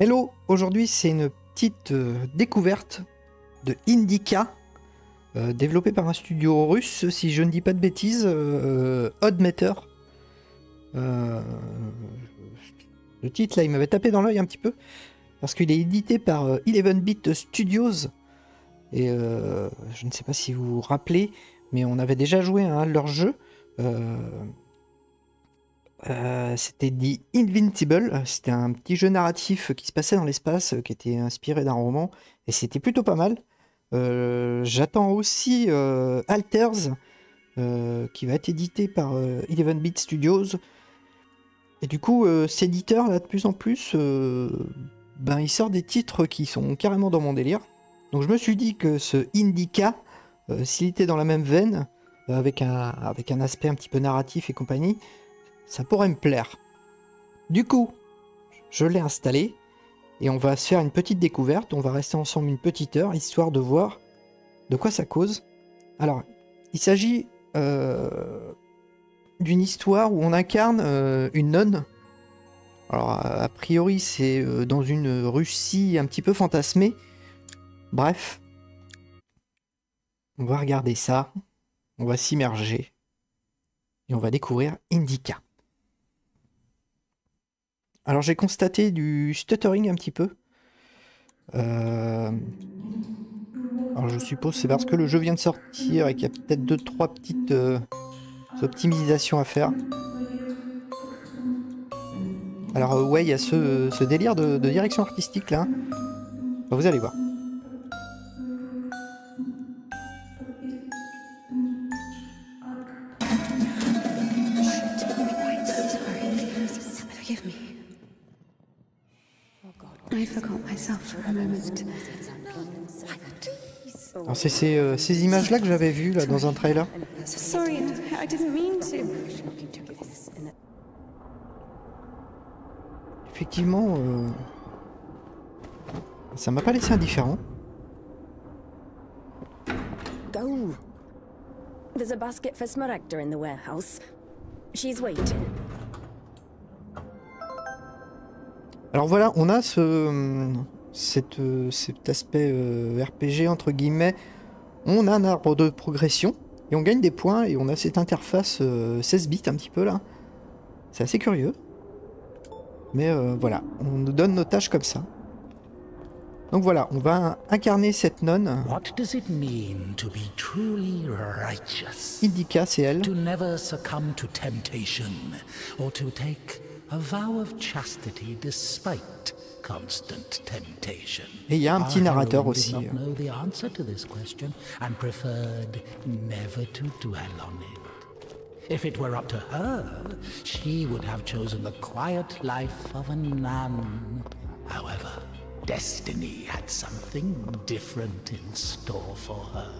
Hello, aujourd'hui c'est une petite découverte de Indica, développée par un studio russe, si je ne dis pas de bêtises, Oddmeter. Le titre là, il m'avait tapé dans l'œil un petit peu, parce qu'il est édité par 11-Bit Studios, et je ne sais pas si vous vous rappelez, mais on avait déjà joué à un de leurs jeux. C'était The Invincible, c'était un petit jeu narratif qui se passait dans l'espace, qui était inspiré d'un roman, et c'était plutôt pas mal. J'attends aussi Alters, qui va être édité par 11-Bit Studios, et du coup cet éditeur là de plus en plus, il sort des titres qui sont carrément dans mon délire. Donc je me suis dit que ce Indica, s'il était dans la même veine, avec un aspect un petit peu narratif et compagnie, ça pourrait me plaire. Du coup, je l'ai installé et on va se faire une petite découverte. On va rester ensemble une petite heure, histoire de voir de quoi ça cause. Alors, il s'agit d'une histoire où on incarne une nonne. Alors, a priori, c'est dans une Russie un petit peu fantasmée. Bref, on va regarder ça, on va s'immerger et on va découvrir Indica. Alors j'ai constaté du stuttering un petit peu. Alors je suppose c'est parce que le jeu vient de sortir et qu'il y a peut-être 2-3 petites optimisations à faire. Alors ouais, il y a ce délire de direction artistique là. Enfin, vous allez voir. Alors c'est ces images-là que j'avais vues là dans un trailer. Effectivement, ça m'a pas laissé indifférent. Go. There's a basket for Smaragda in the warehouse. She's waiting. Alors voilà, on a cet aspect RPG entre guillemets. On a un arbre de progression et on gagne des points et on a cette interface 16 bits un petit peu là. C'est assez curieux. Mais voilà, on nous donne nos tâches comme ça. Donc voilà, on va incarner cette nonne. What does it mean to be truly righteous? Indica, c'est elle. To never succumb to temptation, or to take a vow of chastity despite constant temptation. Et il y a un petit narrateur aussi. Our heroine did not know the answer to this question and preferred never to dwell on it. If it were up to her, she would have chosen the quiet life of a nun. However, destiny had something different in store for her.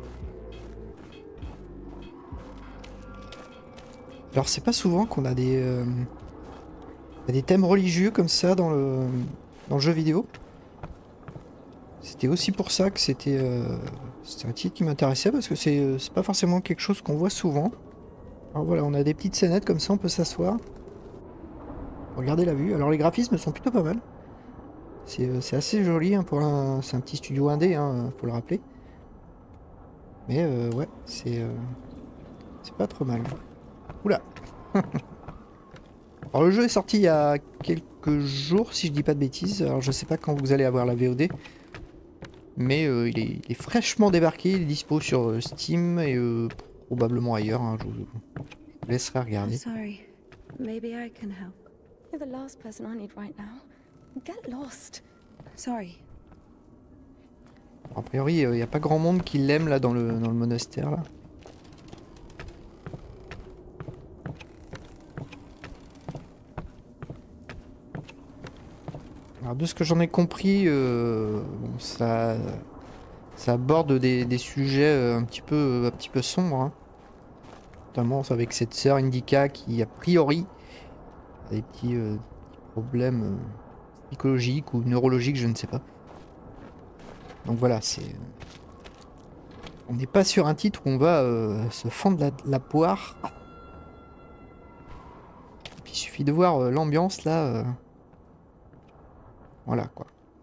Alors c'est pas souvent qu'on a des thèmes religieux comme ça dans le jeu vidéo. C'était aussi pour ça que c'était un titre qui m'intéressait, parce que c'est pas forcément quelque chose qu'on voit souvent. Alors voilà, on a des petites scénettes comme ça, on peut s'asseoir. Regardez la vue. Alors les graphismes sont plutôt pas mal. C'est assez joli hein, c'est un petit studio indé, hein, faut le rappeler. Mais ouais, c'est pas trop mal. Oula. Alors le jeu est sorti il y a quelques jours, si je dis pas de bêtises. Alors je sais pas quand vous allez avoir la VOD. Mais il est fraîchement débarqué, il est dispo sur Steam et probablement ailleurs. Hein, je vous laisserai regarder. Sorry. Maybe I can help. You're the last person I need right now. Get lost. Sorry. A priori, il n'y a pas grand monde qui l'aime là dans le monastère là. Alors de ce que j'en ai compris, ça aborde des sujets un petit peu sombres, hein. Notamment avec cette sœur Indica qui a priori a des petits problèmes psychologiques ou neurologiques, je ne sais pas. Donc voilà, on n'est pas sur un titre où on va se fendre la poire. Et puis il suffit de voir l'ambiance là. Voilà quoi.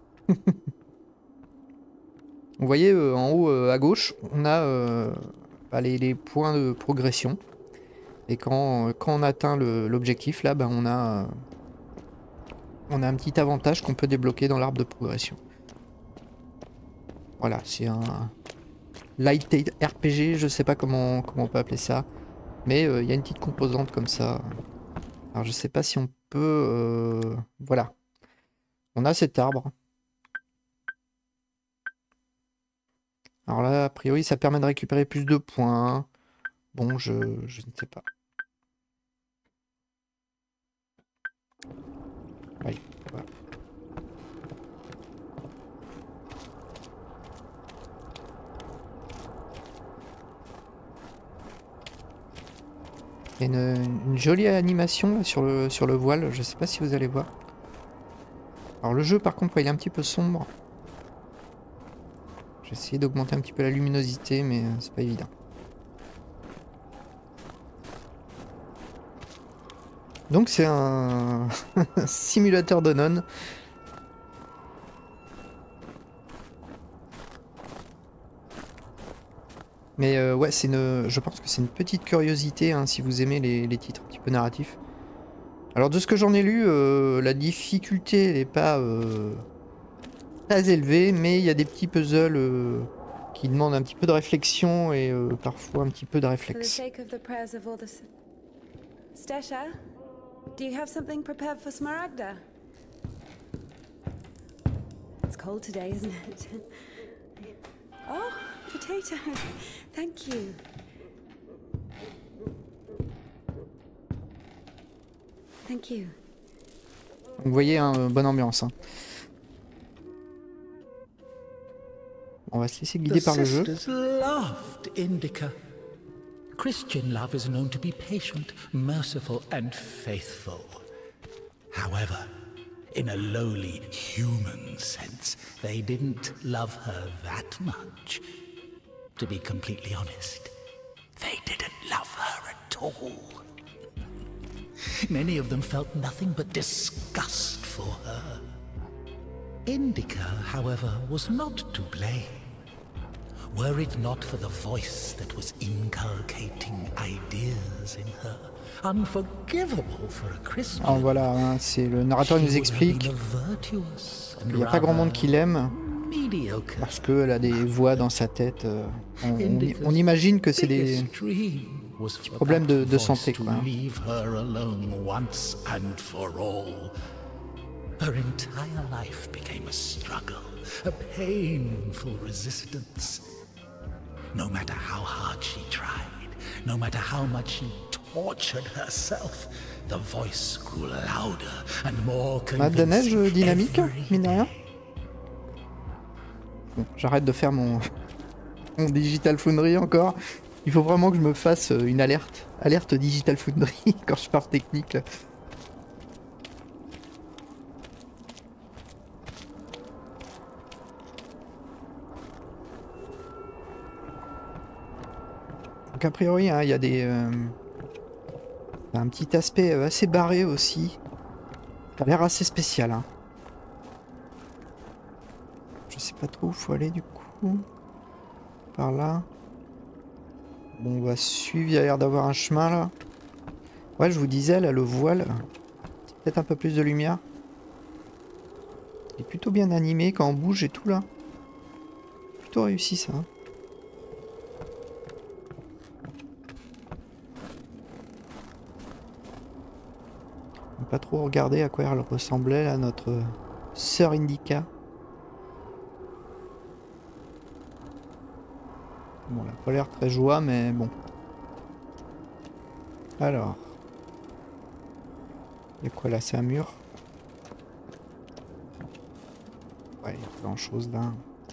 Vous voyez en haut à gauche, on a bah, les points de progression. Et quand on atteint l'objectif, là, bah, on a un petit avantage qu'on peut débloquer dans l'arbre de progression. Voilà, c'est un light RPG, je sais pas comment on peut appeler ça. Mais il y a une petite composante comme ça. Alors je sais pas si on peut... voilà. On a cet arbre. Alors là, a priori, ça permet de récupérer plus de points. Bon, je ne sais pas. Allez, voilà. Il y a une jolie animation là, sur le voile, je sais pas si vous allez voir. Alors le jeu par contre, ouais, il est un petit peu sombre. J'ai essayé d'augmenter un petit peu la luminosité, mais c'est pas évident. Donc c'est un simulateur de nonnes. Mais ouais, je pense que c'est une petite curiosité hein, si vous aimez les titres un petit peu narratifs. Alors de ce que j'en ai lu, la difficulté n'est pas très élevée, mais il y a des petits puzzles qui demandent un petit peu de réflexion et parfois un petit peu de réflexe. Stesha, do you have something prepared for Smaragda? It's cold today, isn't it? Oh, potatoes. Thank you. Thank you. Vous voyez, hein, bonne ambiance. Hein. On va se laisser guider par le jeu. Christian love is known to be patient, merciful, and faithful. However, in a lowly human sense, they didn't love her that much. To be completely honest, they didn't love her at all. Many of them felt nothing but disgust for her. Indica, however, was not to blame. Were it not for the voice that was inculcating ideas in her, unforgivable for a Christian. Alors voilà, hein, c'est le narrateur nous explique qu'il n'y a pas grand monde qui l'aime parce qu'elle a des voix dans sa tête. On imagine que c'est des petits problèmes de santé, quoi. Her entire life became a struggle, a painful resistance. No matter how hard she tried, no matter how much she tortured herself, the voice grew louder and more Map de neige convincing dynamique, every mine de rien. day. Bon, j'arrête de faire mon Digital Foundry encore. Il faut vraiment que je me fasse une alerte Digital Foundry quand je pars technique. Là. Donc a priori, hein, il y a un petit aspect assez barré aussi. Ça a l'air assez spécial. Hein. Je sais pas trop où faut aller du coup. Par là. Bon, on va suivre, il y a l'air d'avoir un chemin là. Ouais, je vous disais, là, le voile. Peut-être un peu plus de lumière. Il est plutôt bien animé quand on bouge et tout là. Plutôt réussi ça. Hein. Pas trop regarder à quoi elle ressemblait là, notre sœur Indica. Bon, elle a pas l'air très joie, mais bon. Alors. Il y a quoi là? C'est un mur? Ouais, il y a pas grand chose là.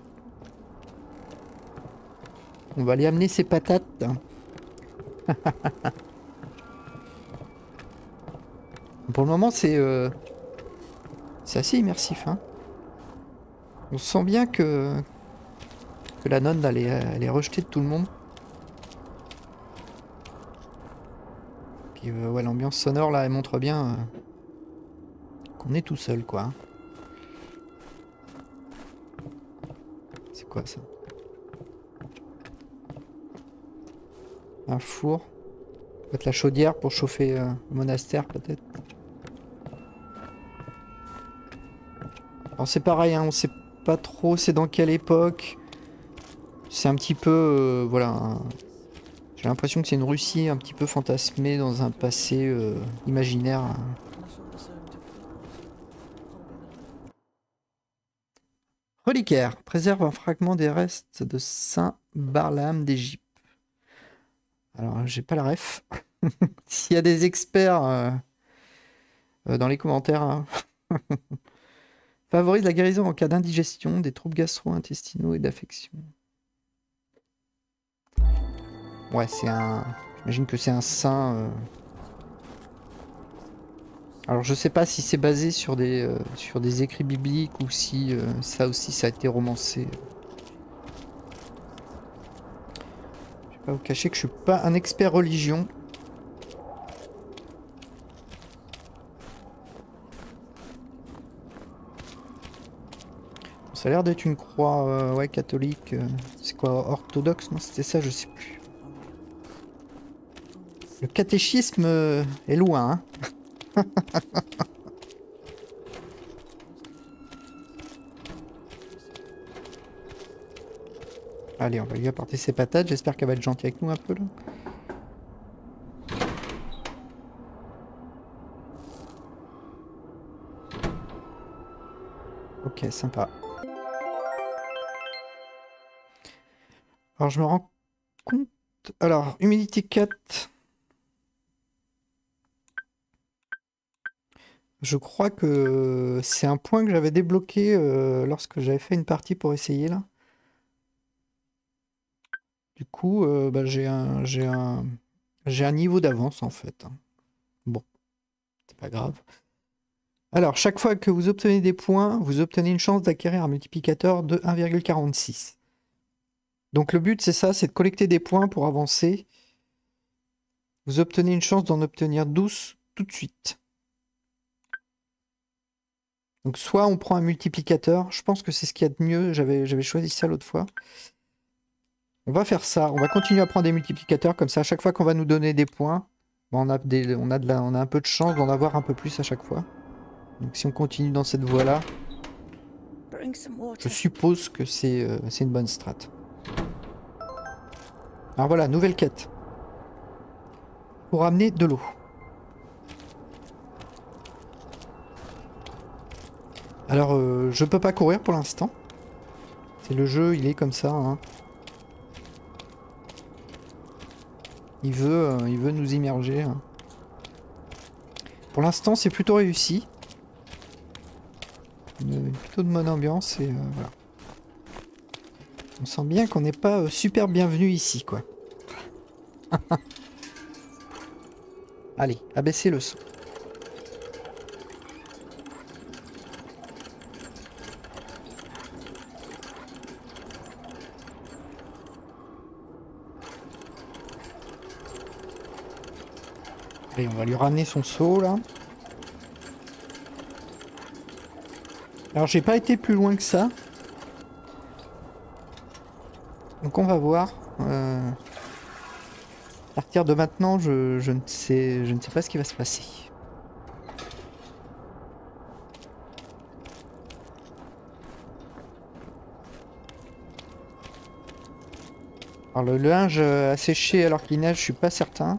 On va aller amener ses patates. Pour le moment, c'est assez immersif. Hein. On sent bien que la nonne elle est rejetée de tout le monde. Puis ouais, l'ambiance sonore là, elle montre bien qu'on est tout seul, quoi. quoi, ça. Un four. Peut-être la chaudière pour chauffer le monastère, peut-être. Alors c'est pareil, hein, on sait pas trop c'est dans quelle époque. C'est un petit peu... voilà. J'ai l'impression que c'est une Russie un petit peu fantasmée dans un passé imaginaire. Reliquaire. Préserve un fragment des restes de Saint Barlaam d'Égypte. Alors, j'ai pas la ref. S'il y a des experts dans les commentaires, hein. Favorise la guérison en cas d'indigestion, des troubles gastro-intestinaux et d'affection. Ouais, c'est un... J'imagine que c'est un saint... Alors, je sais pas si c'est basé sur des écrits bibliques ou si ça aussi, ça a été romancé. Je vais pas vous cacher que je suis pas un expert religion. Ça a l'air d'être une croix ouais, catholique. C'est quoi, orthodoxe? Non, c'était ça, je sais plus. Le catéchisme est loin, hein. Allez, on va lui apporter ses patates. J'espère qu'elle va être gentille avec nous un peu, là. Ok, sympa. Alors, je me rends compte... Alors, humidité 4. Je crois que c'est un point que j'avais débloqué lorsque j'avais fait une partie pour essayer, là. Du coup, bah, j'ai un niveau d'avance, en fait. Bon, c'est pas grave. Alors, chaque fois que vous obtenez des points, vous obtenez une chance d'acquérir un multiplicateur de 1,46. Donc le but, c'est ça, c'est de collecter des points pour avancer. Vous obtenez une chance d'en obtenir 12 tout de suite. Donc soit on prend un multiplicateur, je pense que c'est ce qu'il y a de mieux, j'avais choisi ça l'autre fois. On va faire ça, on va continuer à prendre des multiplicateurs, comme ça à chaque fois qu'on va nous donner des points, on a un peu de chance d'en avoir un peu plus à chaque fois. Donc si on continue dans cette voie-là, je suppose que c'est une bonne strat. Alors voilà, nouvelle quête. Pour ramener de l'eau. Alors, je peux pas courir pour l'instant. C'est le jeu, il est comme ça, hein. Il veut nous immerger, hein. Pour l'instant, c'est plutôt réussi. Plutôt de bonne ambiance et voilà. On sent bien qu'on n'est pas super bienvenu ici, quoi. Allez, abaissez le son. Allez, on va lui ramener son seau, là. Alors, j'ai pas été plus loin que ça. Donc, on va voir. À partir de maintenant, je ne sais pas ce qui va se passer. Alors, le linge a séché alors qu'il neige, je suis pas certain.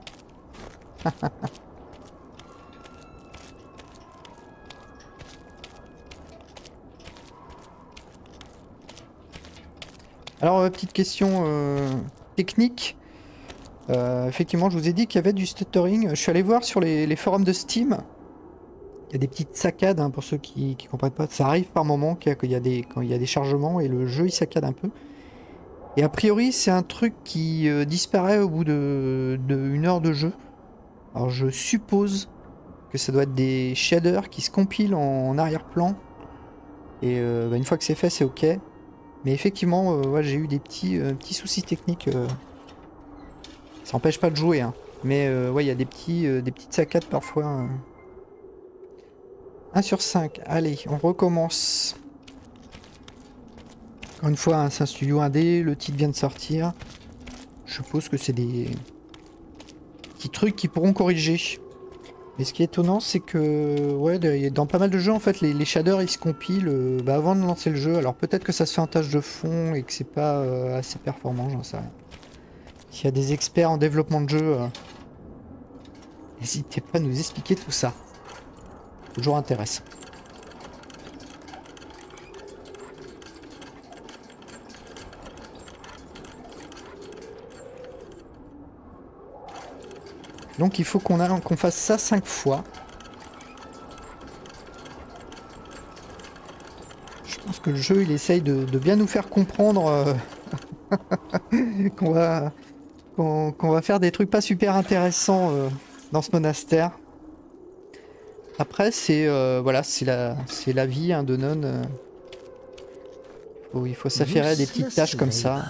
Alors, petite question technique. Effectivement, je vous ai dit qu'il y avait du stuttering. Je suis allé voir sur les forums de Steam. Il y a des petites saccades, hein, pour ceux qui comprennent pas. Ça arrive par moment quand il y a des chargements et le jeu il saccade un peu. Et a priori, c'est un truc qui disparaît au bout de 1 heure de jeu. Alors, je suppose que ça doit être des shaders qui se compilent en arrière-plan. Et bah, une fois que c'est fait, c'est ok. Mais effectivement, ouais, j'ai eu des petits soucis techniques. Ça n'empêche pas de jouer, hein. Mais ouais, il y a des petites saccades parfois. 1 sur 5. Allez, on recommence. Encore une fois, hein, c'est un studio indé, le titre vient de sortir. Je suppose que c'est des petits trucs qui pourront corriger. Mais ce qui est étonnant, c'est que ouais, dans pas mal de jeux, en fait, les shaders ils se compilent avant de lancer le jeu. Alors peut-être que ça se fait en tâche de fond et que c'est pas assez performant, j'en sais rien. S'il y a des experts en développement de jeu, n'hésitez pas à nous expliquer tout ça. Toujours intéressant. Donc il faut qu'on fasse ça 5 fois. Je pense que le jeu il essaye de bien nous faire comprendre qu'on va faire des trucs pas super intéressants dans ce monastère. Après c'est voilà, c'est la vie hein, de nonne. Il faut s'affairer à des petites tâches comme ça.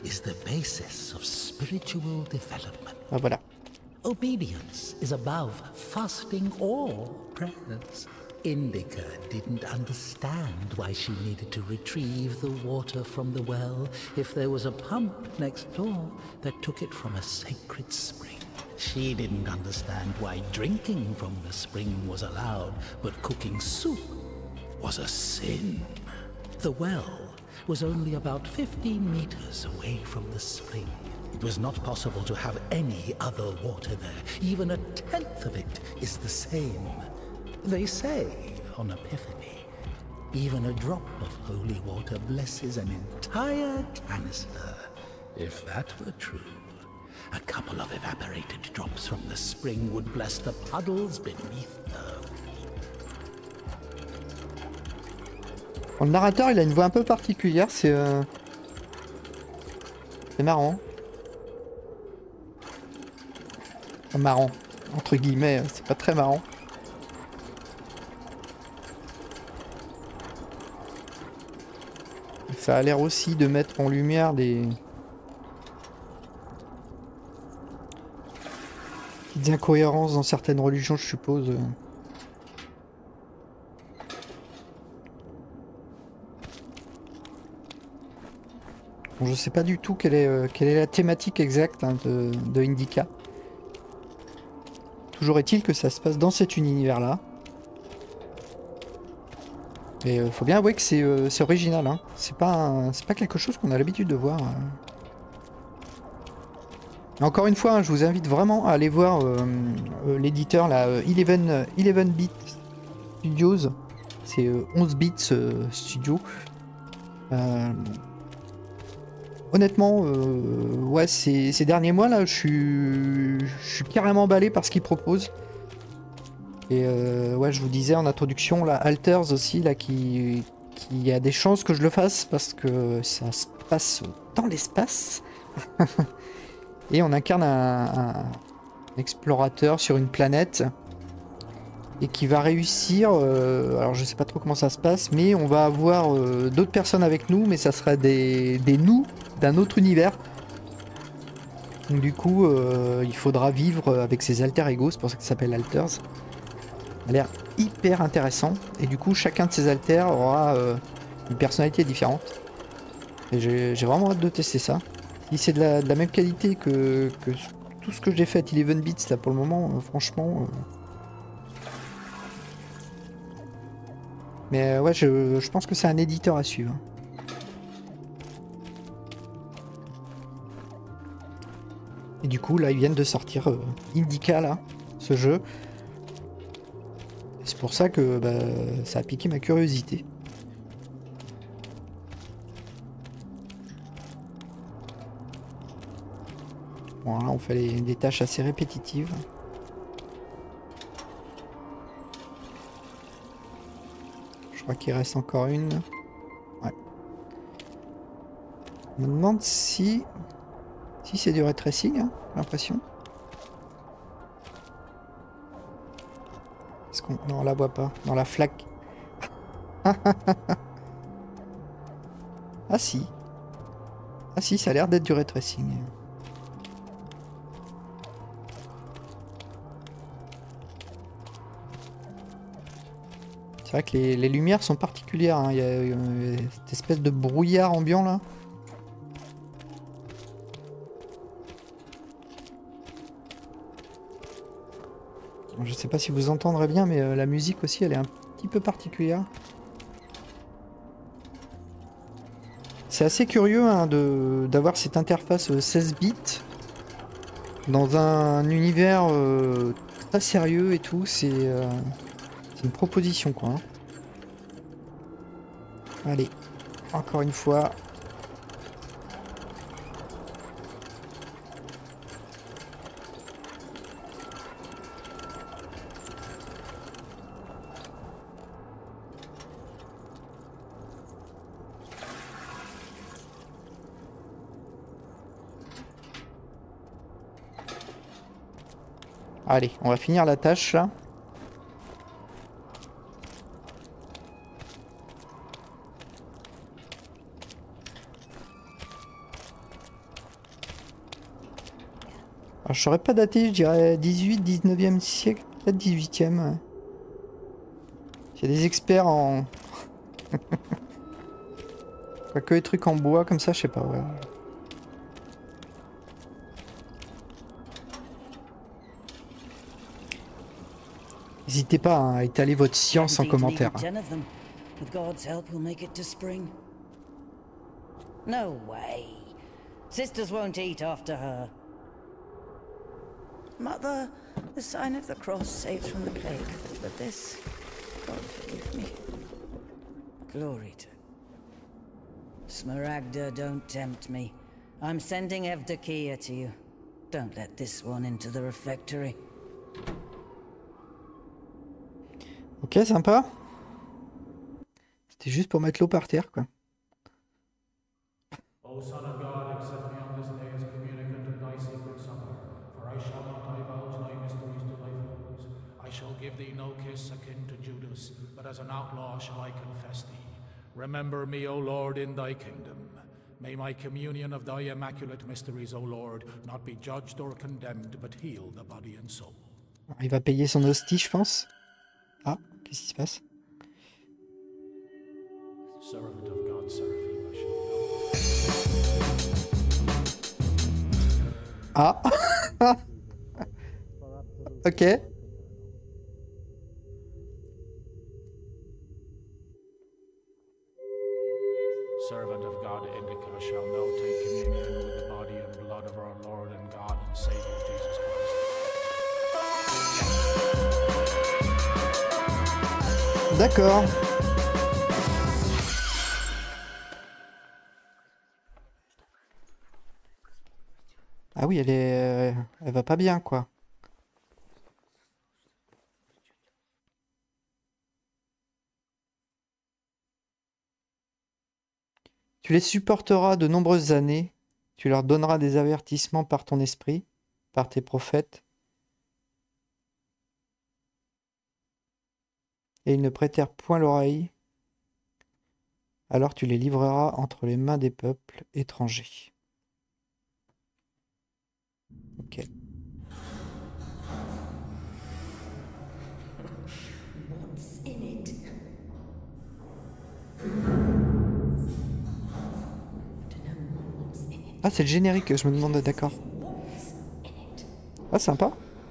Ah voilà. Obedience is above fasting or prayers. Indica didn't understand why she needed to retrieve the water from the well if there was a pump next door that took it from a sacred spring. She didn't understand why drinking from the spring was allowed, but cooking soup was a sin. The well was only about 15 meters away from the spring. It was not possible to have any other water there. Even a tenth of it is the same. They say on Epiphany, even a drop of holy water blesses an entire canister. If that were true, a couple of evaporated drops from the spring would bless the puddles beneath her feet. Le narrateur, il a une voix un peu particulière, c'est marrant. Marrant, entre guillemets, c'est pas très marrant. Ça a l'air aussi de mettre en lumière des petites incohérences dans certaines religions, je suppose. Bon, je sais pas du tout quelle est la thématique exacte hein, de Indica. Toujours est-il que ça se passe dans cet univers-là. Et faut bien avouer que c'est original. Hein. C'est pas quelque chose qu'on a l'habitude de voir. Encore une fois, hein, je vous invite vraiment à aller voir l'éditeur, là, 11 Bit Studios. C'est 11 Bits Studio. Honnêtement, ouais, ces derniers mois là, je suis carrément emballé par ce qu'ils proposent. Et ouais, je vous disais en introduction, là, Alters aussi, là, qui a des chances que je le fasse parce que ça se passe dans l'espace. Et on incarne un explorateur sur une planète et qui va réussir. Alors je sais pas trop comment ça se passe, mais on va avoir d'autres personnes avec nous, mais ça sera des nous d'un autre univers. Donc du coup, il faudra vivre avec ses alter ego, c'est pour ça que ça s'appelle Alters. Ça a l'air hyper intéressant. Et du coup, chacun de ces alters aura une personnalité différente. Et j'ai vraiment hâte de tester ça. Si c'est de la même qualité que tout ce que j'ai fait à 11 Bits là pour le moment, franchement. Mais ouais, je pense que c'est un éditeur à suivre. Et du coup, là, ils viennent de sortir Indica, là, ce jeu. C'est pour ça que ça a piqué ma curiosité. Bon, là, on fait des tâches assez répétitives. Je crois qu'il reste encore une. Ouais. Je me demande si c'est du ray tracing, hein, j'ai l'impression. Est-ce qu'on... Non, on la voit pas. Dans la flaque. Ah si. Ah si, ça a l'air d'être du ray tracing. C'est vrai que les lumières sont particulières, hein. Il y a cette espèce de brouillard ambiant là. Je sais pas si vous entendrez bien, mais la musique aussi, elle est un petit peu particulière. C'est assez curieux hein, d'avoir cette interface 16 bits dans un univers très sérieux et tout. C'est une proposition quoi. Hein. Allez, encore une fois. Allez, on va finir la tâche là. Alors, je saurais pas dater, je dirais 18, 19e siècle, peut-être 18e. Ouais. Il y a des experts en... Quoique les trucs en bois comme ça, je sais pas. Ouais. N'hésitez pas hein, à étaler votre science en commentaire. No way. Sisters won't eat after her. Mother, the sign of the cross saves from the plague, but this, God forgive me. Glory to Smaragda, don't tempt me. I'm sending Evdokia to you. Don't let this one into the refectory. Ok, sympa. C'était juste pour mettre l'eau par terre, quoi. O Son of God, accept me on this day as communicant in thy sacred supper, for I shall not divulge thy mysteries to thy foes. I shall give thee no kiss akin to Judas, but as an outlaw shall I confess thee. Remember me, O Lord, in thy kingdom. May my communion of thy immaculate mysteries, O Lord, not be judged or condemned, but heal the body and soul. Il va payer son hostie, je pense. Ah, qu'est-ce qui se passe? Servant of God, Seraphim, I shall Ah. Ok. Servant of God, Indica, shall now take communion with the body and blood of our Lord and God and Savior Jesus Christ. D'accord. Ah oui, elle va pas bien, quoi. Tu les supporteras de nombreuses années, tu leur donneras des avertissements par ton esprit, par tes prophètes, et ils ne prêtèrent point l'oreille, alors tu les livreras entre les mains des peuples étrangers. Ok. Ah, c'est le générique, je me demande, d'accord. Ah, sympa.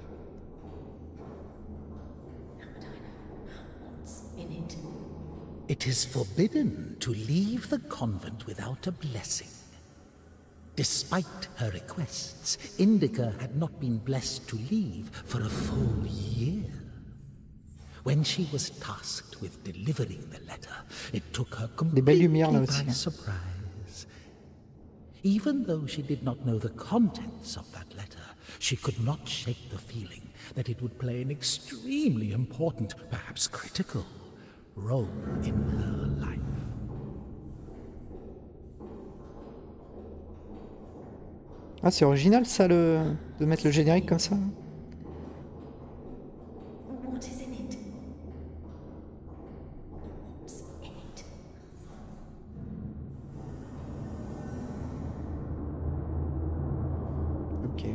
It is forbidden to leave the convent without a blessing. Despite her requests, Indica had not been blessed to leave for a full year. When she was tasked with delivering the letter, it took her completely by surprise. Even though she did not know the contents of that letter, she could not shake the feeling that it would play an extremely important, perhaps critical, role in her life. Ah, c'est original ça, de mettre le générique comme ça. Ok.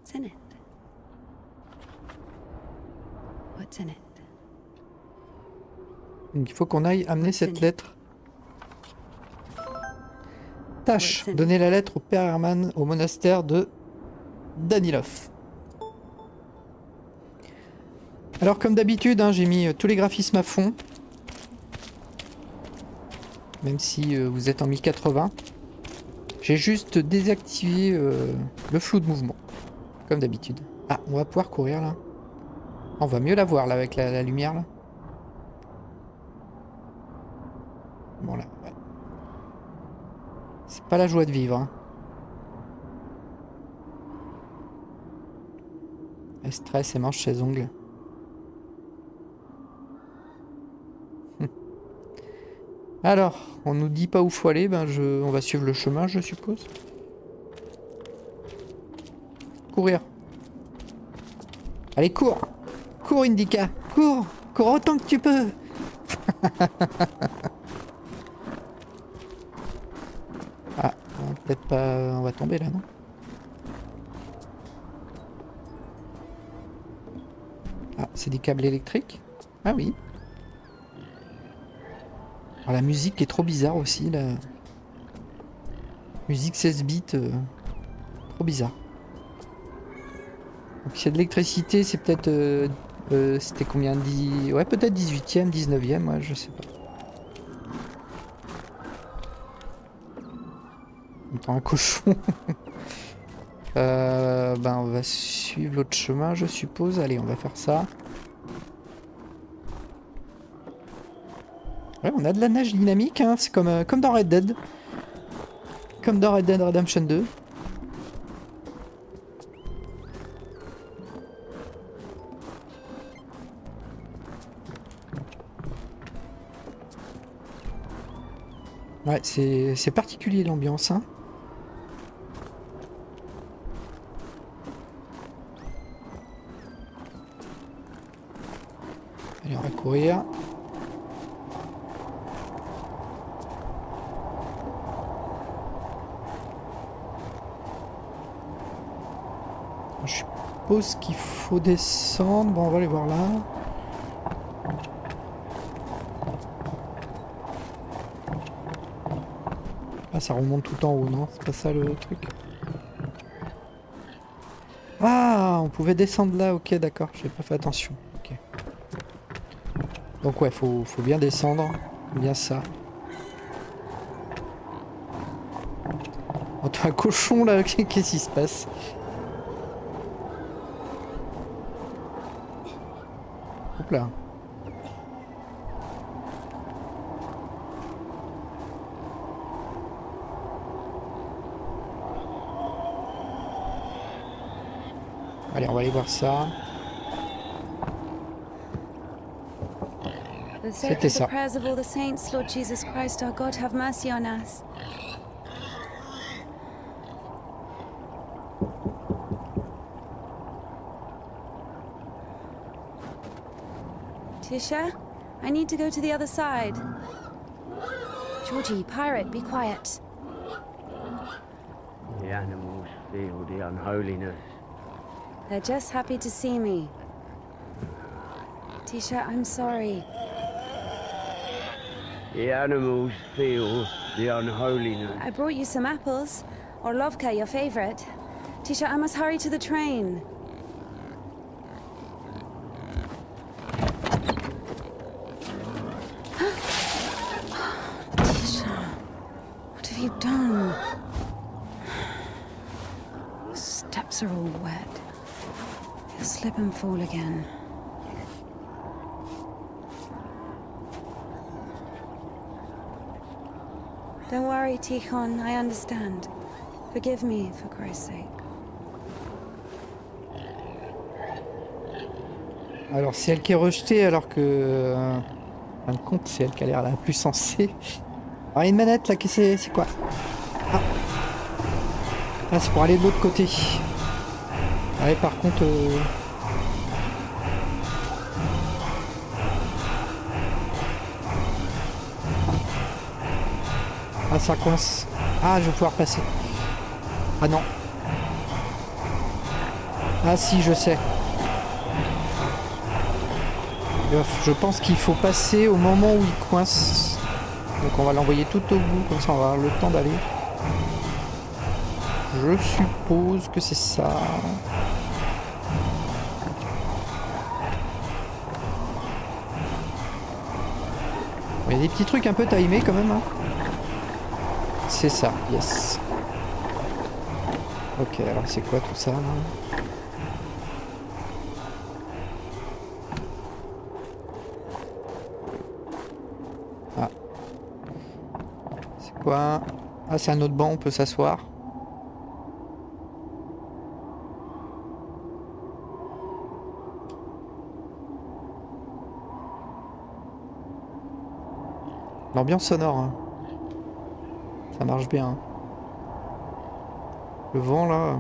What's in it? What's in it? Donc il faut qu'on aille amener cette lettre. Tâche, donner la lettre au père Herman au monastère de Danilov. Alors comme d'habitude, hein, j'ai mis tous les graphismes à fond. Même si vous êtes en 1080. J'ai juste désactivé le flou de mouvement. Comme d'habitude. Ah, on va pouvoir courir là. On va mieux la voir là avec la lumière là. Bon là, ouais. C'est pas la joie de vivre. Hein. Elle stresse et mange ses ongles. Alors, on nous dit pas où faut aller, ben on va suivre le chemin, je suppose. Courir. Allez, cours. Cours, Indica. Cours. Cours autant que tu peux. Ah, peut-être pas... On va tomber là, non? Ah, c'est des câbles électriques? Ah oui. Alors, la musique est trop bizarre aussi, la musique 16 bits, trop bizarre. Donc s'il y a de l'électricité, c'est peut-être... c'était combien? Ouais, peut-être 18e, 19e, ouais, je sais pas. On entend un cochon. Ben on va suivre l'autre chemin, je suppose. Allez, on va faire ça. Ouais, on a de la neige dynamique, hein. C'est comme dans Red Dead. Comme dans Red Dead Redemption 2. Ouais, c'est particulier l'ambiance, hein. Allez, on va courir. Je suppose qu'il faut descendre. Bon, on va aller voir là. Ah, ça remonte tout en haut, non? C'est pas ça le truc? Ah, on pouvait descendre là, ok, d'accord, j'ai pas fait attention. Ok. Donc ouais, faut bien descendre, bien ça. Oh, t'as un cochon là, qu'est-ce qui se passe? Hop là. Allez, on va aller voir ça. C'était ça. Tisha, I need to go to the other side. Georgie, pirate, be quiet. The animals feel the unholiness. They're just happy to see me. Tisha, I'm sorry. The animals feel the unholiness. I brought you some apples. Orlovka, your favorite. Tisha, I must hurry to the train. Tisha, what have you done? The steps are all wet. You'll slip and fall again. Don't worry, Tikhon, I understand. Forgive me, for Christ's sake. Alors c'est elle qui est rejetée alors que... en fin de compte, c'est elle qui a l'air la plus sensée. Alors il y a une manette là, c'est quoi? Ah, ah c'est pour aller de l'autre côté. Ouais, par contre... Ah, ça coince. Ah, je vais pouvoir passer. Ah non. Ah si, je sais. Je pense qu'il faut passer au moment où il coince. Donc on va l'envoyer tout au bout, comme ça on va avoir le temps d'aller. Je suppose que c'est ça. Il y a des petits trucs un peu timés quand même. Hein. C'est ça, yes. Ok, alors c'est quoi tout ça là ? Ah. C'est quoi ? Ah, c'est un autre banc, on peut s'asseoir. L'ambiance sonore, hein. Ça marche bien. Le vent là.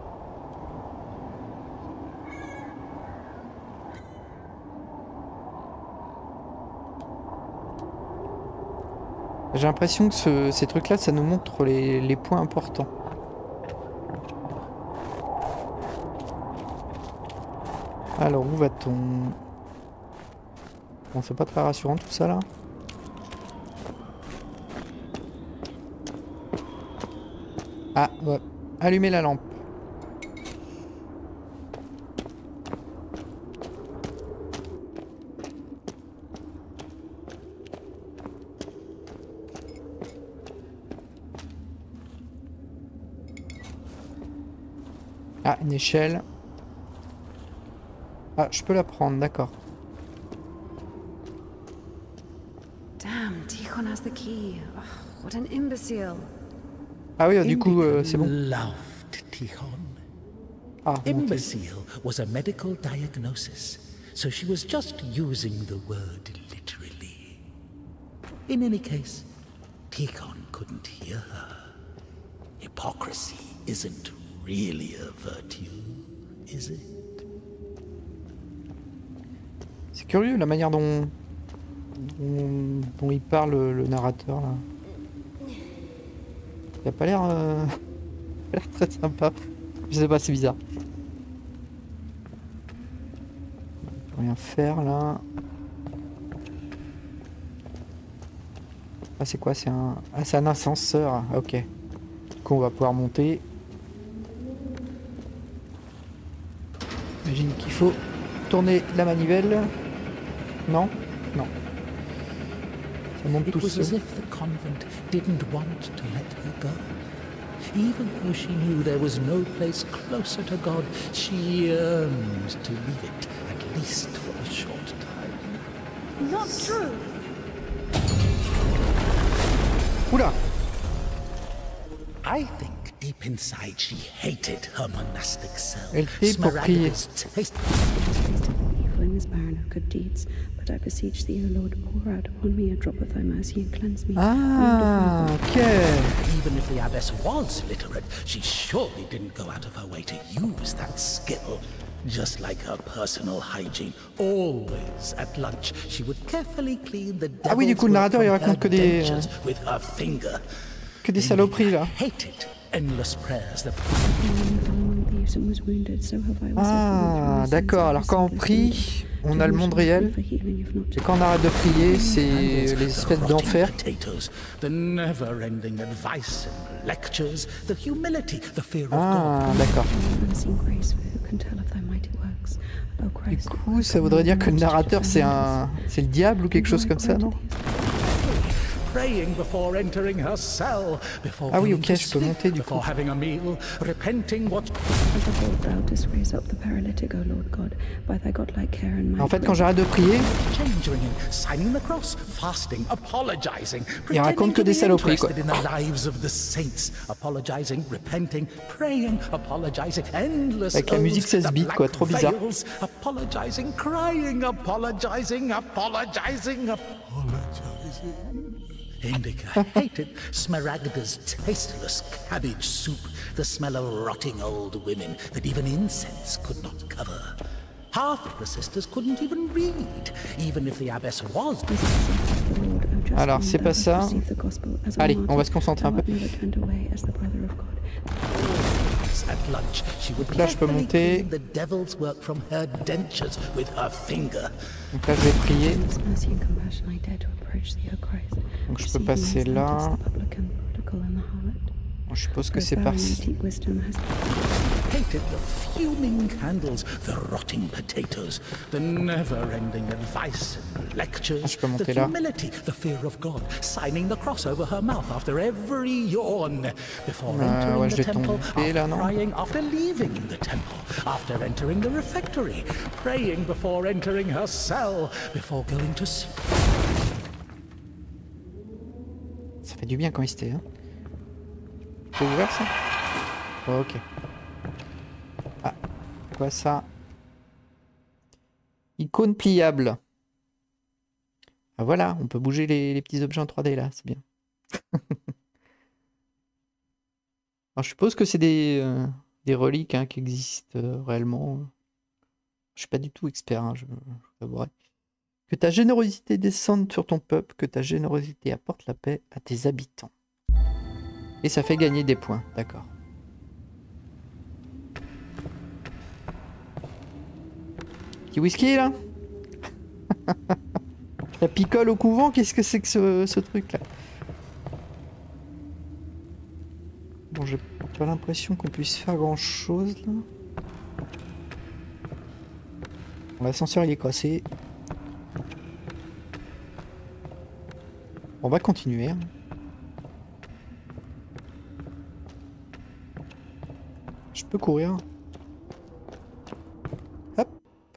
J'ai l'impression que ces trucs-là, ça nous montre les points importants. Alors, où va-t-on? Bon, c'est pas très rassurant tout ça là. Ah, ouais. Allumer la lampe. Ah, une échelle. Ah, je peux la prendre, d'accord. Damn, Tikhon has the key. Oh, what an imbecile. Ah oui, du coup, c'est bon. Loved Tikhon. Ah, Imbecile was a medical diagnosis, so she was just using the word literally. In any case, Tikhon couldn't hear her. Hypocrisy isn't really a virtue, is it? C'est curieux la manière dont il parle, le narrateur là. Il a pas l'air très sympa. Je sais pas, c'est bizarre. On peut rien faire là. Ah c'est quoi? C'est un... Ah c'est un ascenseur. Ok. Du coup on va pouvoir monter. J'imagine qu'il faut tourner la manivelle. Non? Non. Ça monte tout seul. It was as if the convent didn't want to let her go. Even though she knew there was no place closer to God, she yearned to leave it, at least for a short time. Not true. Oula! I think deep inside she hated her monastic self. Elle prie pour prier. In this barren of good deeds, but I beseech thee, O Lord, pour out upon me a drop of thy mercy and cleanse me. Ah, ok. Even if the abbess was literate, she surely didn't go out of her way to use that skill. Just like her personal hygiene, always at lunch, she would carefully clean the Ah oui, du coup, le narrateur, il raconte que des... with her finger. Que des saloperies, là. Hated endless prayers that... Ah, d'accord. Alors quand on prie, on a le monde réel. Et quand on arrête de prier, c'est les espèces d'enfer. Ah, d'accord. Du coup, ça voudrait dire que le narrateur, c'est le diable ou quelque chose comme ça, non? Ah oui, ok, je peux monter du coup. En fait, quand j'arrête de prier, il raconte que des saloperies, quoi. Avec la musique 16 bits, quoi, trop bizarre. Indica hated Smaragda's tasteless cabbage soup, the smell of rotting old women that even incense could not cover. Half of the sisters couldn't even read, even if the abbess was. Alors, c'est pas ça. Allez, on va se concentrer un peu. us at lunch, she would là, je peux carefully monter. clean the devil's work from her dentures with her finger. Donc là, je vais prier. In His mercy and compassion, I dare to approach thee, O Christ. Donc je peux Receive me passer as thou là. didst the publican, the prodigal, and the harlot. Bon, je suppose que For c'est thou par in thy ici. deep wisdom hast Hated the fuming candles, the rotting potatoes, the never-ending advice and lectures, Je peux the monter là. humility, the fear of God, signing the cross over her mouth after every yawn, before entering ouais, the je vais temple, tomber là, after non? crying, after leaving the temple, after entering the refectory, praying before entering her cell, before going to sleep. Ça fait du bien quand il était, hein. C'est ouvert ça? Ok. Ah, quoi ça? Icône pliable. Ah voilà, on peut bouger les petits objets en 3D là, c'est bien. Alors je suppose que c'est des reliques hein, qui existent réellement. Je suis pas du tout expert, hein, je l'avouerai. Que ta générosité descende sur ton peuple, que ta générosité apporte la paix à tes habitants. Et ça fait gagner des points, d'accord. Petit whisky là. La picole au couvent, qu'est-ce que c'est que ce truc là? Bon, j'ai pas l'impression qu'on puisse faire grand chose là. L'ascenseur il est cassé. On va continuer. Hein. Je peux courir. Hop.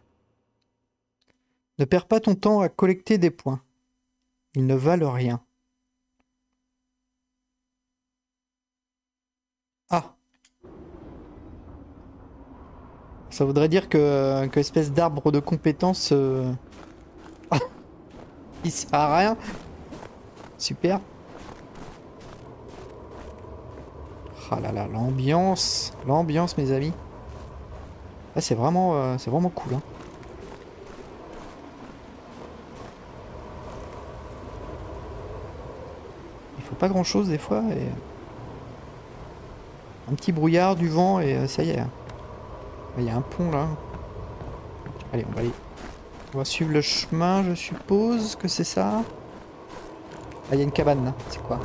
Ne perds pas ton temps à collecter des points. Ils ne valent rien. Ah. Ça voudrait dire que espèce d'arbre de compétences il sert à rien. Super. Ah là là, l'ambiance, mes amis. Là, c'est vraiment cool. Hein. Il faut pas grand chose des fois. Et... un petit brouillard, du vent et ça y est. Il y a un pont là. Allez, on va aller. On va suivre le chemin, je suppose que c'est ça. Ah, il y a une cabane là. C'est quoi?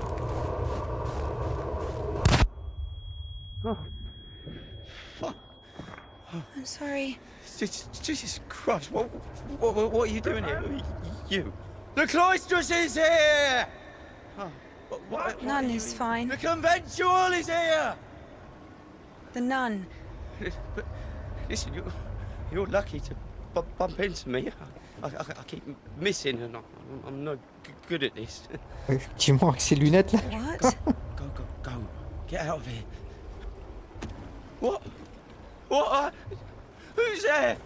I'm sorry. Jesus Christ, what are you doing here? You. The Cloistress is here! Oh, what Nun is fine. The Conventual is here! The nun. But listen, you're lucky to bump into me. I keep missing and I'm no good at this. Effectivement, avec ses lunettes là. What? Go. Get out of here. What? What? Who's there?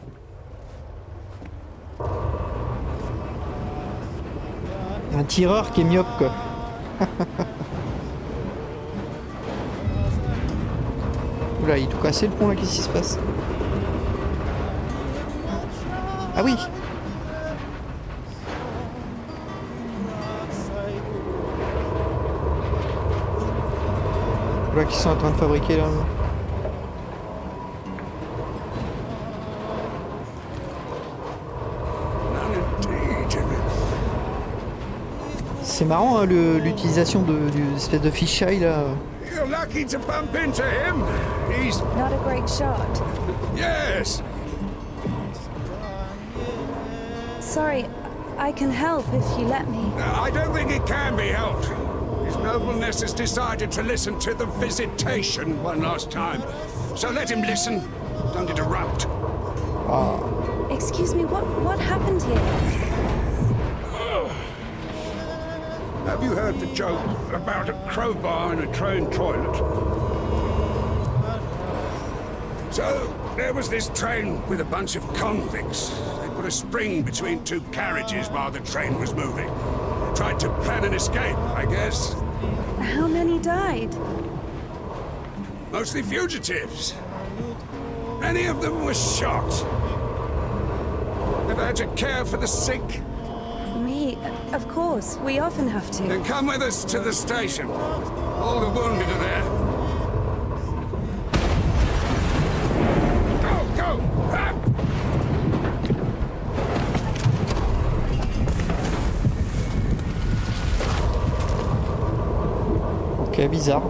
Un tireur qui est myope quoi. Oula, il est tout cassé le pont là, qu'est-ce qui se passe? Ah oui. Voilà qu'ils sont en train de fabriquer là. C'est marrant hein, l'utilisation de espèce de fisheye là. You're lucky to bump into him. He's... Not a great shot. yes. Sorry, I can help if you let me. I don't think it can be helped. His nobleness has decided to listen to the visitation one last time. So let him listen. Don't interrupt. Excuse me, what happened here? Have you heard the joke about a crowbar in a train toilet? So, there was this train with a bunch of convicts. They put a spring between two carriages while the train was moving. Tried to plan an escape, I guess. How many died? Mostly fugitives. Many of them were shot. Never had to care for the sick. Me, of course. We often have to. Then come with us to the station. All the wounded are there. Très bizarre.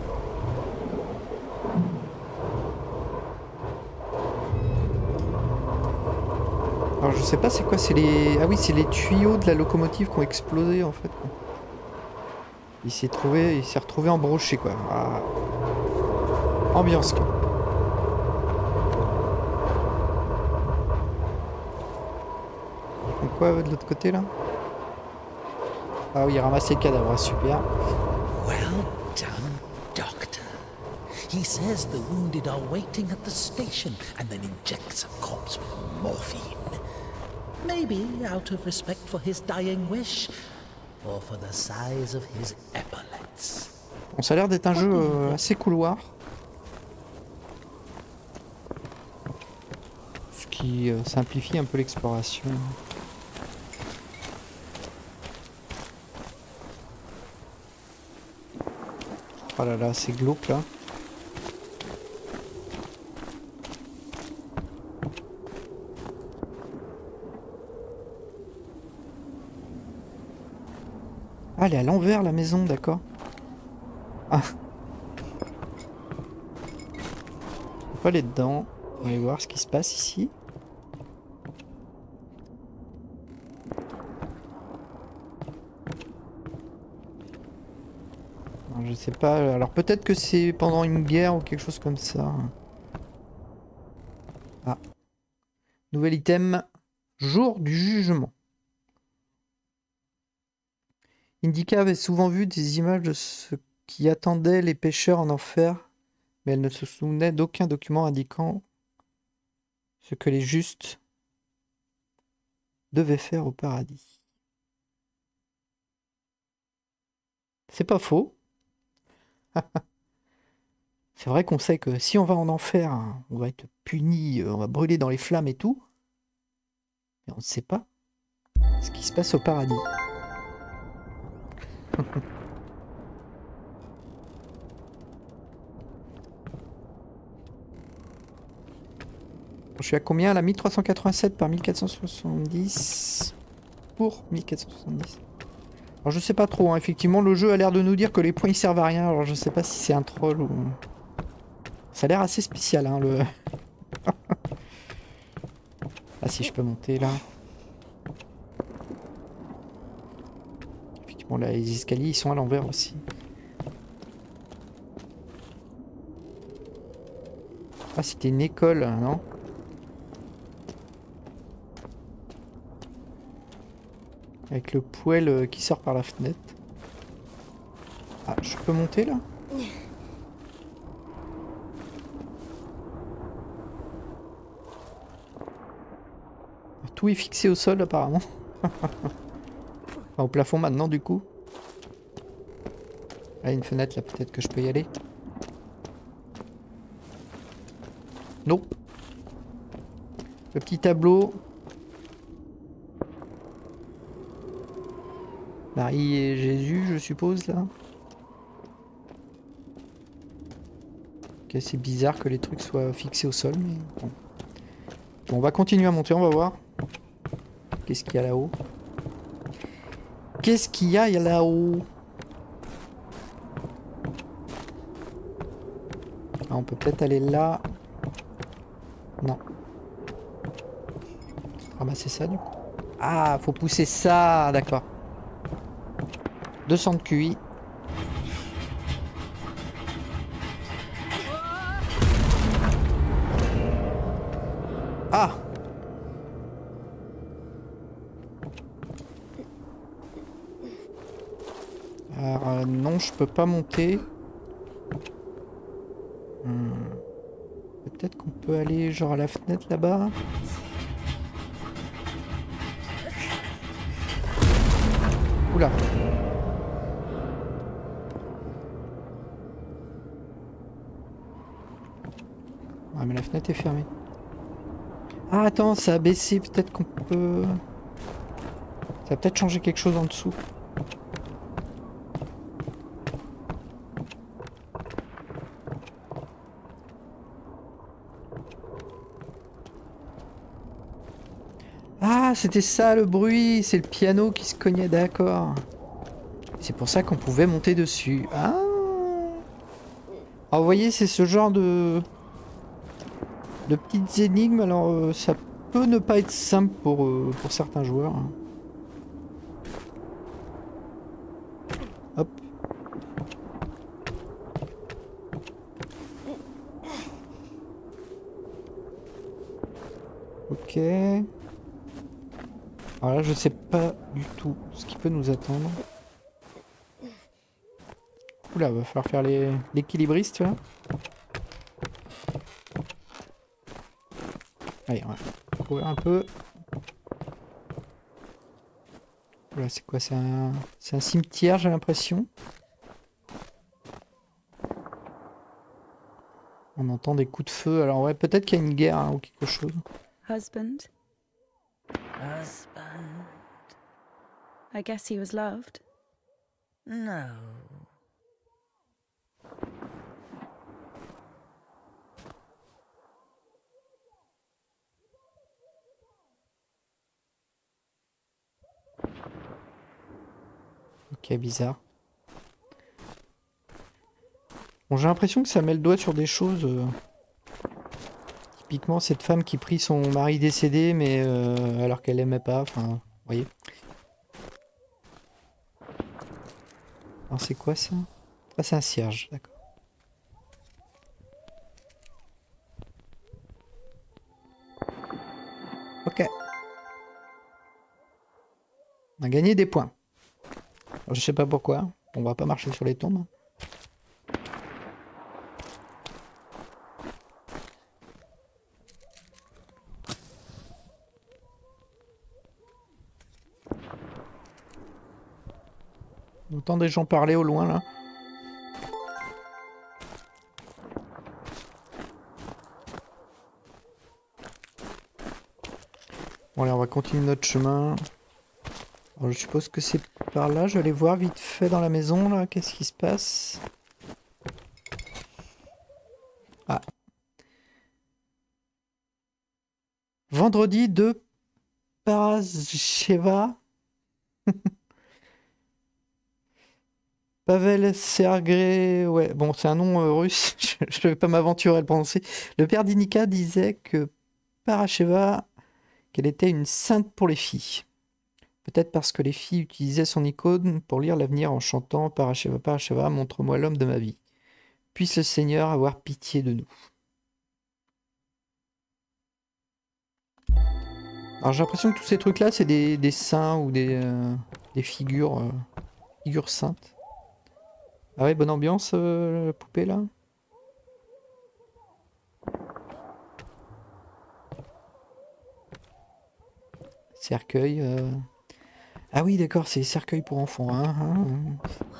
Alors je sais pas c'est quoi, c'est les... Ah oui, c'est les tuyaux de la locomotive qui ont explosé en fait. Quoi. Il s'est retrouvé embroché quoi. Ah. Ambiance quoi. Donc quoi de l'autre côté là? Ah oui, ramasser le cadavre, super. Well done, Doctor. He says the wounded are waiting at the station and then injects a corpse with morphine. Maybe out of respect for his dying wish, or for the size of his epaulets. Bon, ça a l'air d'être un jeu assez couloir. Ce qui simplifie un peu l'exploration. Oh là là, c'est glauque là. Ah, elle est à l'envers la maison, d'accord. Ah. On peut aller dedans. On va aller voir ce qui se passe ici. Alors, je sais pas. Alors peut-être que c'est pendant une guerre ou quelque chose comme ça. Ah. Nouvel item. Jour du jugement. Indica avait souvent vu des images de ce qui attendait les pêcheurs en enfer, mais elle ne se souvenait d'aucun document indiquant ce que les justes devaient faire au paradis. C'est pas faux. C'est vrai qu'on sait que si on va en enfer, on va être puni, on va brûler dans les flammes et tout, mais on ne sait pas ce qui se passe au paradis. Je suis à combien là? 1387 par 1470 pour 1470. Alors je sais pas trop, hein. Effectivement le jeu a l'air de nous dire que les points ils servent à rien, alors je sais pas si c'est un troll ou... Ça a l'air assez spécial hein, le... Ah si je peux monter là. Bon là les escaliers ils sont à l'envers aussi. Ah c'était une école non? Avec le poêle qui sort par la fenêtre. Ah je peux monter là? Tout est fixé au sol apparemment. Au plafond maintenant du coup. Là une fenêtre là peut-être que je peux y aller. Non. Le petit tableau. Marie et Jésus je suppose là. Ok c'est bizarre que les trucs soient fixés au sol mais bon. Bon on va continuer à monter, on va voir. Qu'est-ce qu'il y a là-haut? Qu'est-ce qu'il y a là-haut? Ah, on peut peut-être aller là. Non. Ramasser ça du coup. Ah, faut pousser ça, d'accord. 200 de QI. Ah! Alors, non, je peux pas monter. Peut-être qu'on peut aller genre à la fenêtre là-bas. Oula. Ah mais la fenêtre est fermée. Ah attends, ça a baissé, peut-être qu'on peut... Ça va peut-être changer quelque chose en dessous. Ah, c'était ça le bruit, c'est le piano qui se cognait, d'accord. C'est pour ça qu'on pouvait monter dessus. Ah, Alors vous voyez, c'est ce genre de petites énigmes. Alors ça peut ne pas être simple pour certains joueurs. Hein. Hop. Ok. Alors là, je sais pas du tout ce qui peut nous attendre. Oula, va falloir faire l'équilibriste là. Allez, on va courir un peu. Oula, c'est quoi? C'est un cimetière, j'ai l'impression. On entend des coups de feu. Alors ouais, peut-être qu'il y a une guerre hein, ou quelque chose. Husband? Husband? I guess he was loved. No. Ok, bizarre. Bon, j'ai l'impression que ça met le doigt sur des choses. Typiquement, cette femme qui prie son mari décédé, mais alors qu'elle l'aimait pas. Enfin, vous voyez. Alors, c'est quoi ça? Ah, c'est un cierge, d'accord. Ok. On a gagné des points. Alors, je sais pas pourquoi. On va pas marcher sur les tombes. On entend des gens parler au loin là. Bon allez, on va continuer notre chemin. Alors, je suppose que c'est par là. Je vais aller voir vite fait dans la maison là. Qu'est-ce qui se passe? Ah. Vendredi de Parasheva. Pavel Sergei, ouais, bon, c'est un nom russe, je ne vais pas m'aventurer à le prononcer. Le père d'Inika disait que Parasheva, qu'elle était une sainte pour les filles. Peut-être parce que les filles utilisaient son icône pour lire l'avenir en chantant Parasheva, Parasheva, montre-moi l'homme de ma vie. Puisse le Seigneur avoir pitié de nous. Alors j'ai l'impression que tous ces trucs-là, c'est des saints ou des figures saintes. Ah ouais, bonne ambiance, la poupée là. Cercueil. Ah oui, d'accord, c'est cercueil pour enfants. Hein.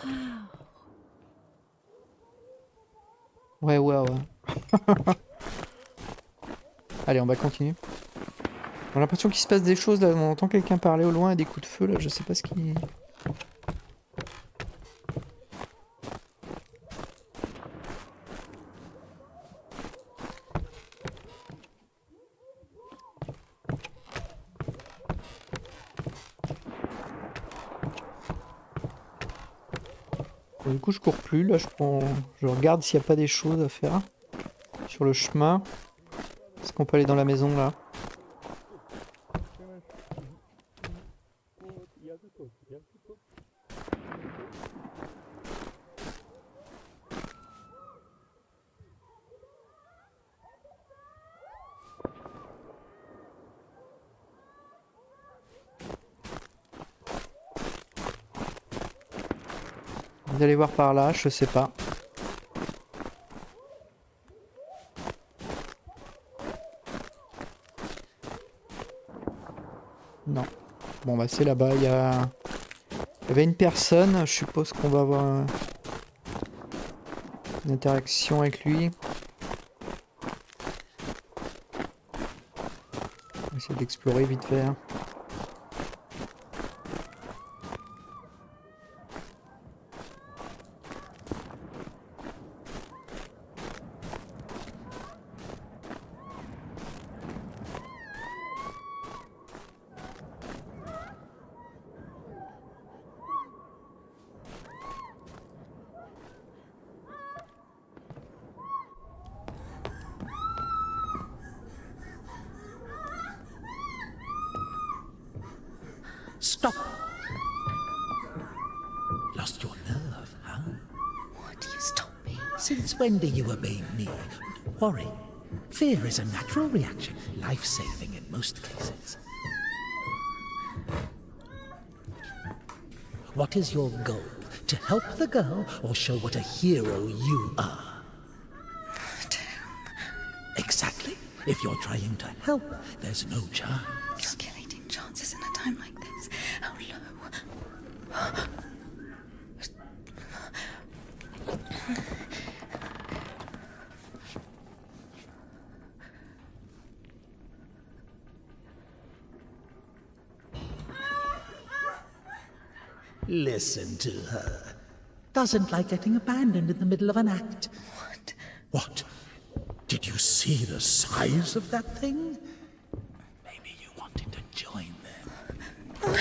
Ouais, ouais. Allez, on va continuer. On a l'impression qu'il se passe des choses là. On entend quelqu'un parler au loin et des coups de feu là. Je sais pas ce qui. Bon, du coup, je cours plus. Là, je regarde s'il n'y a pas des choses à faire sur le chemin. Est-ce qu'on peut aller dans la maison là? Vous allez voir par là, je sais pas. Non. Bon bah c'est là-bas, il y avait une personne, je suppose qu'on va avoir une interaction avec lui. On va essayer d'explorer vite fait. Hein. Stop. Lost your nerve, huh? What? You stop me? Since when do you obey me? Don't worry. Fear is a natural reaction, life-saving in most cases. What is your goal? To help the girl or show what a hero you are? Exactly. If you're trying to help, there's no chance. Calculating chances in a time like this. How low? Listen to her. Doesn't like getting abandoned in the middle of an act. What? What? Did you see the size of that thing? Maybe you wanted to join them.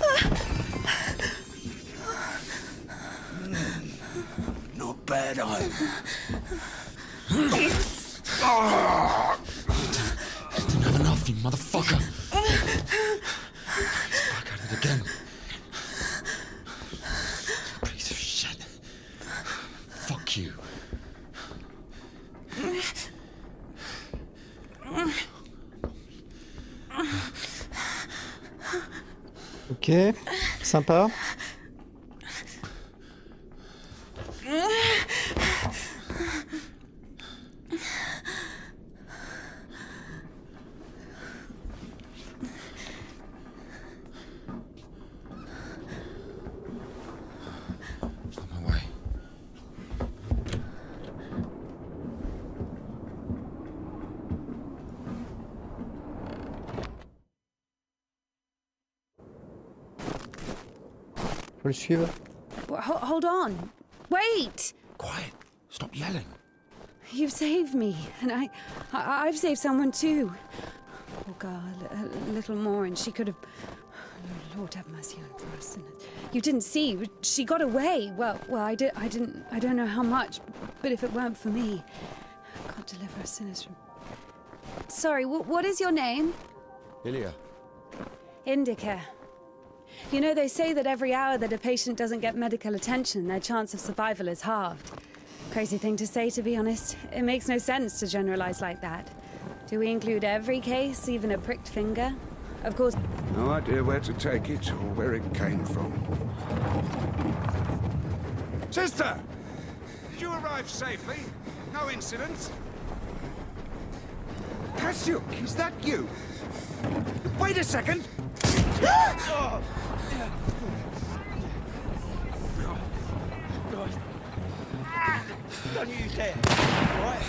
Not bad either. Didn't have enough, you motherfucker. Back at it again. Piece of shit. Fuck you. Ok, sympa. On my way. Faut le suivre. Hold on. Wait! Quiet. Stop yelling. You've saved me, and I've saved someone too. Poor girl, a little more, and she could have. Lord have mercy on us sinners. You didn't see. She got away. Well, I didn't. I don't know how much, but if it weren't for me, God deliver us sinners from. Sorry. What is your name? Ilya. Indica. You know, they say that every hour that a patient doesn't get medical attention, their chance of survival is halved. Crazy thing to say, to be honest. It makes no sense to generalize like that. Do we include every case, even a pricked finger? Of course. No idea where to take it or where it came from. Sister! Did you arrive safely? No incidents? Kasyuk, is that you? Wait a second! Don't use that, right?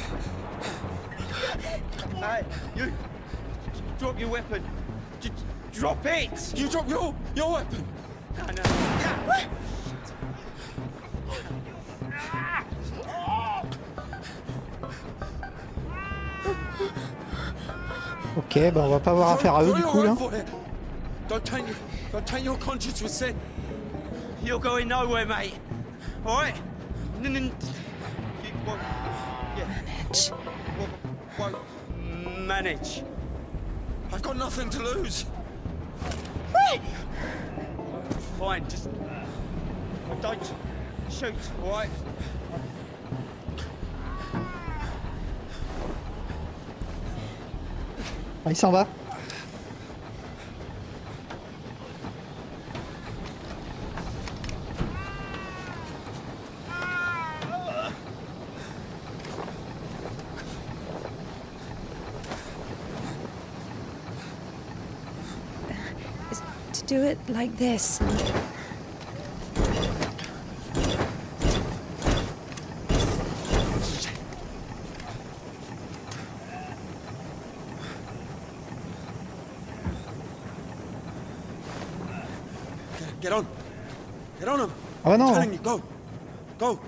Hey, you! Drop your weapon! Drop it! You drop your weapon! No. Ok, bah on va pas avoir affaire à eux du coup là. Don't taint your conscience with sin. You're going nowhere, mate. All right? Manage. Won't manage. I've got nothing to lose. Fine, just don't shoot, all right? Ah, il s'en va. Do it like this. Get on. Get on him. Ah non. I'm telling you, go. Go.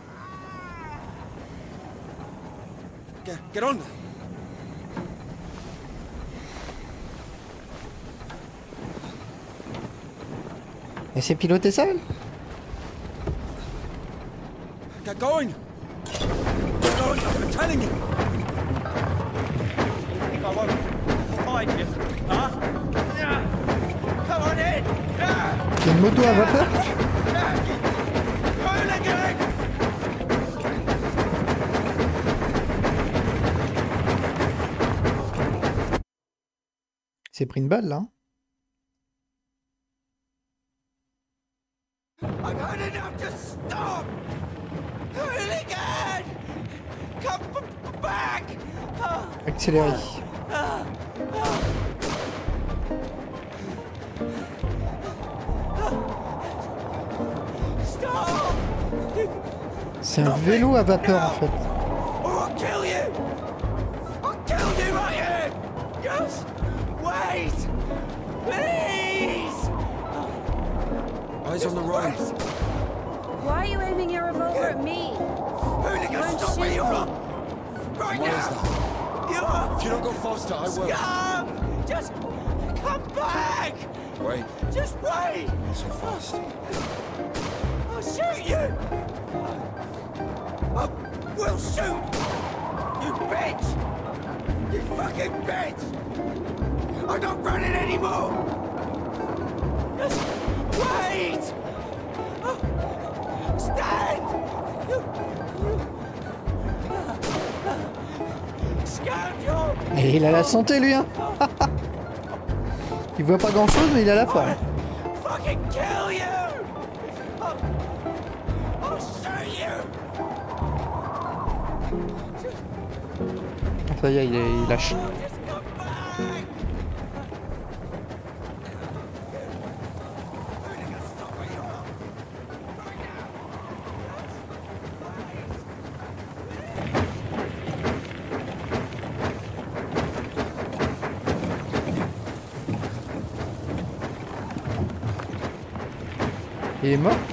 Get on. Et c'est piloté seul? Get going. Get going, I'm telling you. I won't find you, huh? Yeah. Come on in. Yeah. C'est une moto à vapeur? C'est pris une balle là. Accéléré. C'est un vélo à vapeur en fait. Eyes on the road. Why are you aiming your revolver at me? Hooligan, stop where you are! Right What is now! that? If you don't go faster, I will. Scum! Just come back! Wait, Just wait! not so fast. I'll shoot you! I will shoot! You bitch! You fucking bitch! I'm not running anymore! Just wait! Stand! Scoundrel! Et il a la santé lui hein. Il voit pas grand chose mais il a la forme. Fucking kill you! I'll shoot you! Ça y est, il lâche. Just come back! Hooligan, stop where you are! Right Il est mort?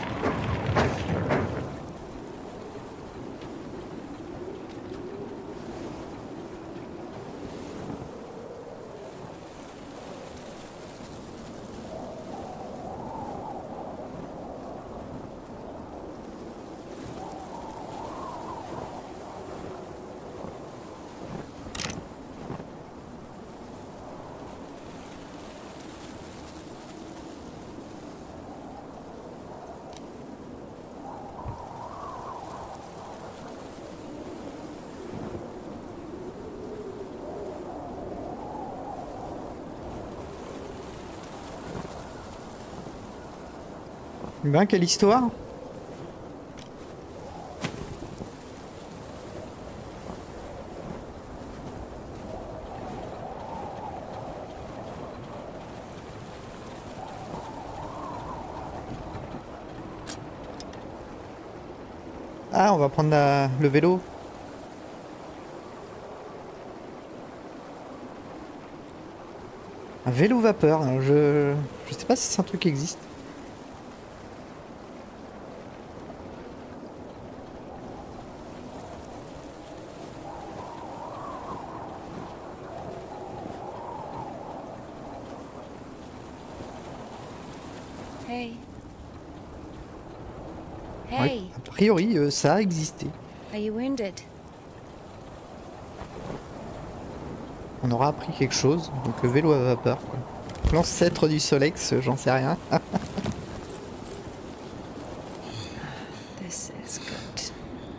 Ben, quelle histoire? Ah, on va prendre le vélo. Un vélo vapeur. Alors je sais pas si c'est un truc qui existe. Hey. Ouais, Hey, a priori, ça a existé. are you wounded? On aura appris quelque chose. Donc le vélo à vapeur, quoi. L'ancêtre du Solex, j'en sais rien. This is good.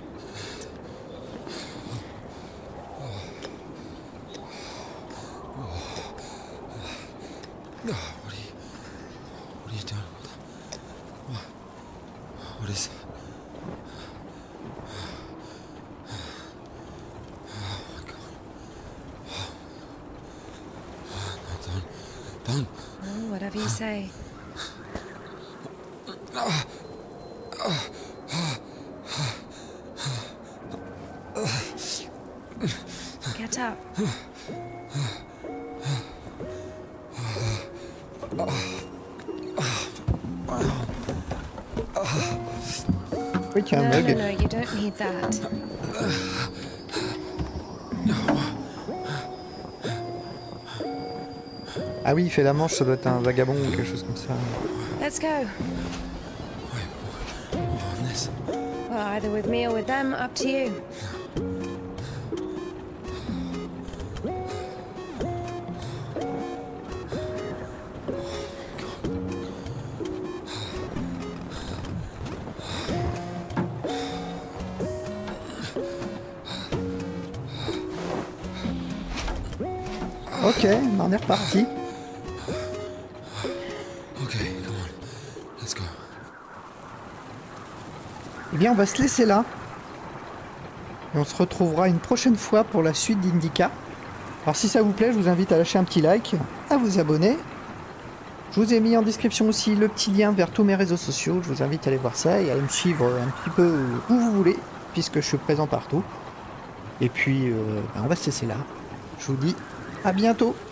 What are you doing? What is... Oh my God. No, don't. Oh, whatever you say. Get up. Oui, qu'il y a un No, bug. no, you don't need that. Ah oui, il fait la manche, ça doit être un vagabond ou quelque chose comme ça. Let's go. On this. Well, either with me or with them, up to you. Ok, on est reparti. Ok, come on. Let's go. Eh bien, on va se laisser là. Et on se retrouvera une prochaine fois pour la suite d'Indica. Alors si ça vous plaît, je vous invite à lâcher un petit like, à vous abonner. Je vous ai mis en description aussi le petit lien vers tous mes réseaux sociaux. Je vous invite à aller voir ça et à me suivre un petit peu où vous voulez, puisque je suis présent partout. Et puis, on va se laisser là. Je vous dis à bientôt.